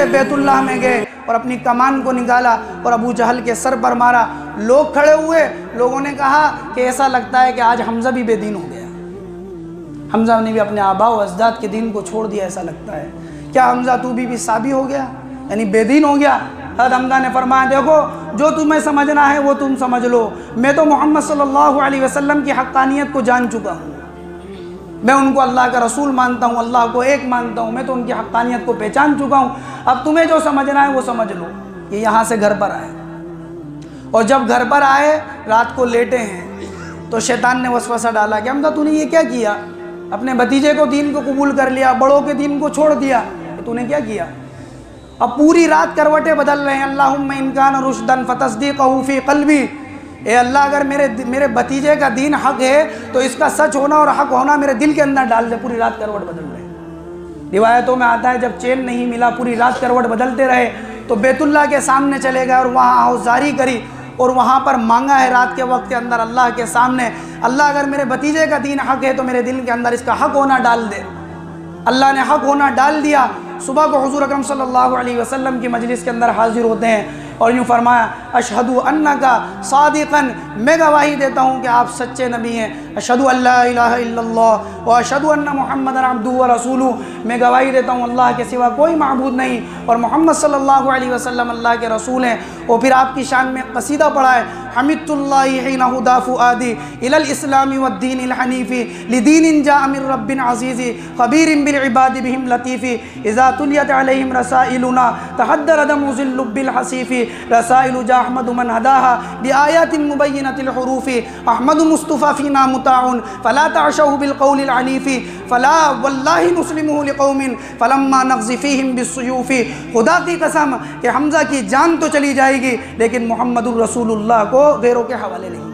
बैतुल्लाह में गए और अपनी कमान को निकाला और अबू जहल के सर पर मारा। लोग खड़े हुए, लोगों ने कहा कि ऐसा लगता है कि आज हमज़ा भी बेदीन हो गया, हमज़ा ने भी अपने आबा व अजदाद के दीन को छोड़ दिया, ऐसा लगता है। क्या हमज़ा तू भी साबी हो गया, यानी बेदीन हो गया? हज़रत हमज़ा ने फरमाया, देखो जो तुम्हें समझना है वो तुम समझ लो, मैं तो मोहम्मद सल्लल्लाहु अलैहि वसल्लम की हक़ानियत को जान चुका हूँ, मैं उनको अल्लाह का रसूल मानता हूँ, अल्लाह को एक मानता हूँ, मैं तो उनकी हक़ानियत को पहचान चुका हूँ। अब तुम्हें जो समझना है वो समझ लो। ये यहाँ से घर पर आए, और जब घर पर आए रात को लेटे हैं तो शैतान ने वसवसा डाला कि हमज़ा तूने ये क्या किया, अपने भतीजे को दीन को कबूल कर लिया, बड़ों के दीन को छोड़ दिया, तूने क्या किया? अब पूरी रात करवटें बदल रहे हैं। अल्लाहुम्मा इन कान रुश्दन फतस्दीक़हु फ़ी क़ल्बी, ए अल्लाह अगर मेरे भतीजे का दीन हक़ है तो इसका सच होना और हक़ होना मेरे दिल के अंदर डाल दे। पूरी रात करवट बदल रहे हैं। रिवायतों में आता है जब चैन नहीं मिला, पूरी रात करवट बदलते रहे, तो बैतुल्लाह के सामने चले गए और वहाँ आहुज़ारी करी और वहाँ पर मांगा है रात के वक्त के अंदर अल्लाह के सामने, अल्लाह अगर मेरे भतीजे का दीन हक़ है तो मेरे दिल के अंदर इसका हक़ होना डाल दे। अल्लाह ने हक़ होना डाल दिया। सुबह को हुज़ूर अकरम सल्लल्लाहु अलैहि वसल्लम की मजलिस के अंदर हाजिर होते हैं और यूँ फरमाया, अशहदु अन्नका सादिक़न, मैं गवाही देता हूँ कि आप सच्चे नबी हैं। अशहदु अल्ला इलाहा इल्लल्लाह व अशहदु अन्ना मुहम्मदन अब्दुहु व रसूलुहु, मैं गवाही देता हूँ अल्लाह के सिवा कोई माबूद नहीं और मोहम्मद सल्लल्लाहु अलैहि वसल्लम अल्लाह के रसूल हैं। और फिर आपकी शान में कसीदा पढ़ा है, हमिदुल्लाहि हिना हुदा फुआदी इलल इस्लामी वद्दीनिल हनीफी लिदीनिन जाअ मिर रब्बिन अज़ीज़ी ख़बीरिन बिल इबादी बिहिम लतीफ़ी इज़ा तुलियत अलैहिम रसाइलुना तहद्दर दमु ज़िल्लु बिल हसीफ़ी रसाइलु जा अहमदु मन हदाहा बि आयातिन मुबय्यिनतिल हुरूफ़ी अहमदु मुस्तफ़ा फ़ीना मुताउन फ़ला तअशहु बिल क़ौलिल अनीफ़ी फ़ला वल्लाहि नुस्लिमुहु लिक़ौमिन फ़लम्मा नग़ज़ि फ़ीहिम बिस्सुयूफ़ी। खुदा की कसम कि हमज़ा की जान तो चली जाएगी लेकिन मुहम्मदुर रसूलुल्लाह को गैरों के हवाले नहीं।